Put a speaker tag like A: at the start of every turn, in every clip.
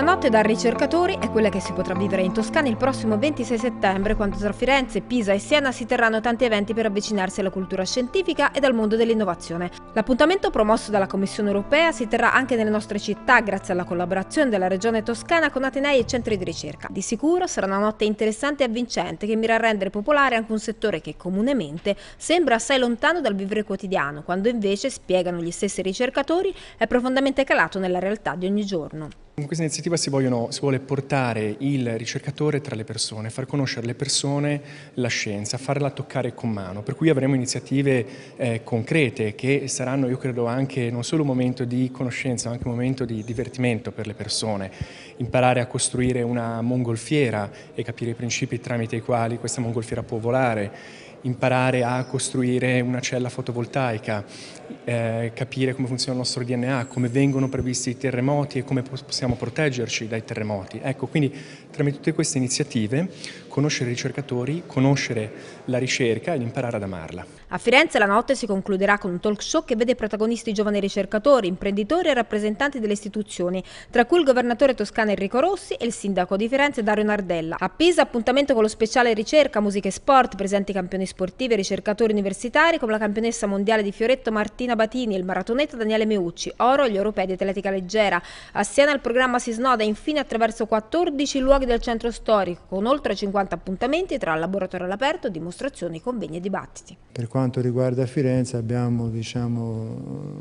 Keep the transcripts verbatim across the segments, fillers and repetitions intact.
A: notte da ricercatori è quella che si potrà vivere in Toscana il prossimo ventisei settembre, quando tra Firenze, Pisa e Siena si terranno tanti eventi per avvicinarsi alla cultura scientifica e al mondo dell'innovazione. L'appuntamento, promosso dalla Commissione europea, si terrà anche nelle nostre città grazie alla collaborazione della Regione Toscana con atenei e centri di ricerca. Di sicuro sarà una notte interessante e avvincente che mira a rendere popolare anche un settore che comunemente sembra assai lontano dal vivere quotidiano, quando invece, spiegano gli stessi ricercatori, è profondamente calato nella realtà di ogni giorno.
B: Con questa iniziativa si, vogliono, si vuole portare il ricercatore tra le persone, far conoscere le persone la scienza, farla toccare con mano, per cui avremo iniziative eh, concrete che saranno, io credo, anche non solo un momento di conoscenza, ma anche un momento di divertimento per le persone. Imparare a costruire una mongolfiera e capire i principi tramite i quali questa mongolfiera può volare, imparare a costruire una cella fotovoltaica, eh, capire come funziona il nostro D N A, come vengono previsti i terremoti e come possiamo proteggerci dai terremoti. Ecco, quindi tramite tutte queste iniziative conoscere i ricercatori, conoscere la ricerca ed imparare ad amarla.
A: A Firenze la notte si concluderà con un talk show che vede protagonisti giovani ricercatori, imprenditori e rappresentanti delle istituzioni, tra cui il governatore toscano Enrico Rossi e il sindaco di Firenze Dario Nardella. A Pisa appuntamento con lo speciale ricerca, musica e sport, presenti campioni sportivi e ricercatori universitari come la campionessa mondiale di fioretto Martina Batini e il maratoneta Daniele Meucci, oro agli europei di atletica leggera. A Siena il programma si snoda infine attraverso quattordici luoghi del centro storico, con oltre cinquanta appuntamenti tra laboratorio all'aperto, dimostrazioni, convegni e dibattiti.
C: Per quanto riguarda Firenze abbiamo diciamo,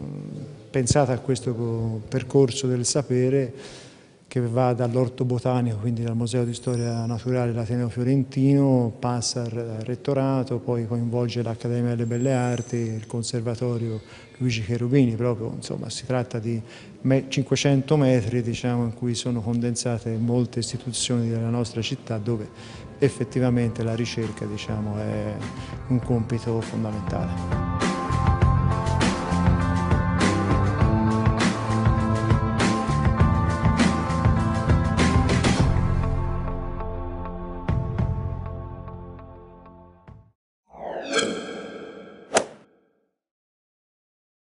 C: pensato a questo percorso del sapere che va dall'Orto Botanico, quindi dal Museo di Storia Naturale dell'Ateneo Fiorentino, passa al Rettorato, poi coinvolge l'Accademia delle Belle Arti, il Conservatorio Luigi Cherubini, proprio insomma si tratta di cinquecento metri diciamo, in cui sono condensate molte istituzioni della nostra città dove effettivamente la ricerca diciamo, è un compito fondamentale.